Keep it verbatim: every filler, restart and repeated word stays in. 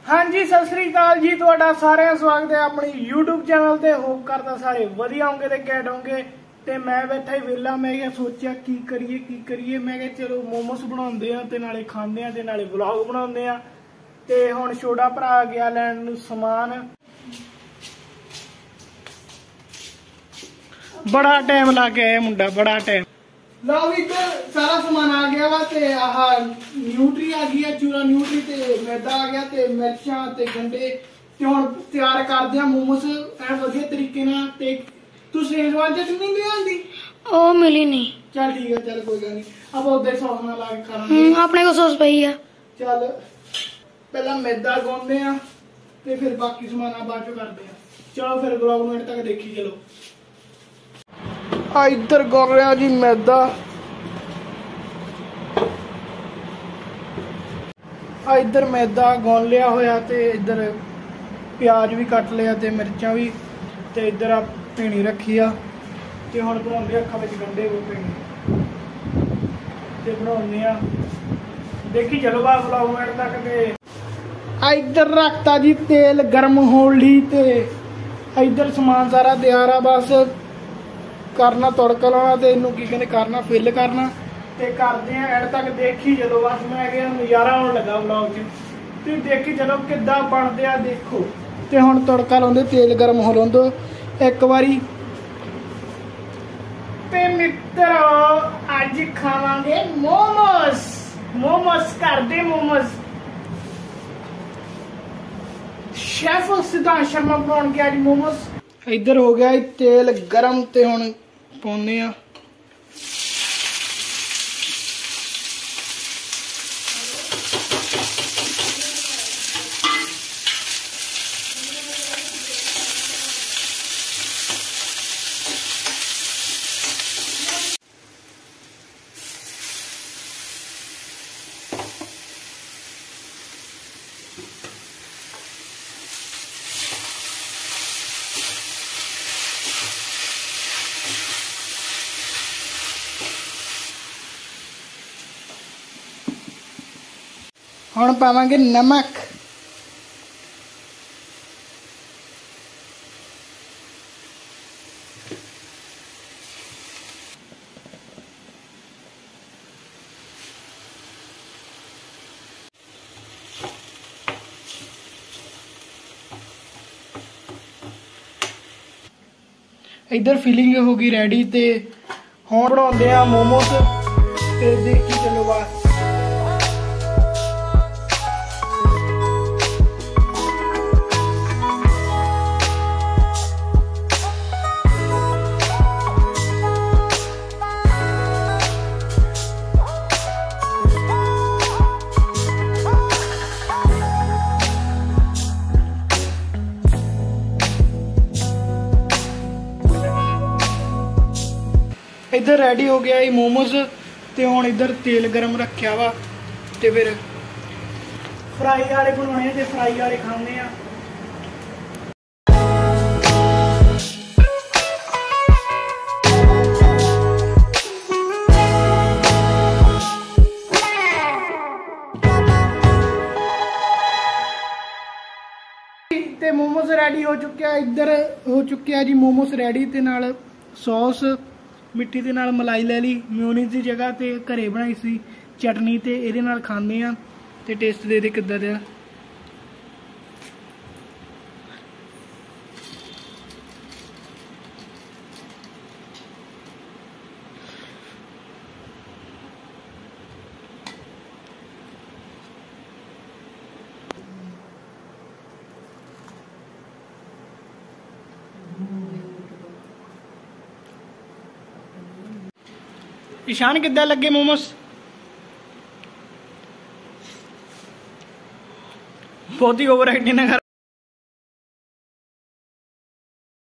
हाँ जी, सत श्री अकाल जी। तुहाडा सारिਆਂ स्वागत है अपनी यूट्यूब चैनल ते। होप करता सारे वधिया होंगे ते कैट होंगे। ते मैं बैठा ही वेला, मैं क्या सोचा की करिए की करिए। मैं क्या चलो मोमोस बनाउंदे आ ते नाले खांदे आ ते नाले व्लॉग बनाउंदे आ। ते हुण छोटा भरा गया लैण नूं समान। बड़ा टाइम लग गया है मुंडा, बड़ा टाइम। लो भी इधर सारा सामान आ गया वा ते आह न्यूट्री आ गई है, चूरा न्यूट्री ते मैदा आ गया ते मिर्चां ते गंढे ते हुण तैयार करदे आ मोमोस ऐ वधिया तरीके नाल। ते तू शेजवान चटनी नहीं आंदी? ओ मिली नहीं। चल ठीक है, चल कोई गल नहीं, अब उधर सॉस नाल ला के खावांगे। हम्म अपने को सॉस पई है। चल पहला मैदा गुंनदे आ ते फिर बाकी सामान बाद चों करदे आ। चलो फिर ब्लॉग नूं एंड तक देखी चलो। आ इधर गुन रहा जी मैदा, आ इधर मैदा गुन लिया होया ते इधर प्याज भी कट लिया ते मिर्चां भी ते इधर आ भेणी रखी आ ते हुण बनाउंदे अखां विच गंढे वो भेणी ते बनाउंदे आ। देखी चलो बात ब्लॉग एंड तक। ते आ इधर रखता जी तेल गर्म होण लई ते इधर समान सारा तैयार आ। बस करना तड़का लाना ते इनू की कहते करना फिल करना ते करदे आ एंड तक। देखी चलो बस मैं क्या नज़ारा आउण लगा ब्लॉग च। तुसीं देखी चलो किद्दां बनदे आ। देखो ते हुण तड़का लाउंदे, तेल गर्म हो लौंदो एक बारी ते मित्रो अज खावांगे मोमोस। मोमोस करदे मोमोस। शेफ सिद्धांत शर्मा बनाउण गया जी मोमोस। इधर हो गया तेल गरम ते हुण पाउने आ हुण पावांगे नमक। इधर फिलिंग हो गई रेडी ते हुण बनाउंदे आ मोमोस ते देखी चलो बस। इधर रेडी हो गया ये मोमोस ते हुण इधर तेल गरम रखिया वा ते फिर फ्राई वाले बनाने ते फ्राई वाले खाने आ। ते मोमोस रेडी हो चुके, इधर हो चुके जी मोमोस रेडी ते नाल सॉस मिट्टी दे नाल मलाई ले ली, म्यूनीस की जगह ते घरे बनाई सी चटनी ते इहदे नाल खाने आ ते टेस्ट दे दे किद्दां दा। ईशान किद्दां लगे मोमोस? बहुत ही ओवर एक्टिंग ना कर।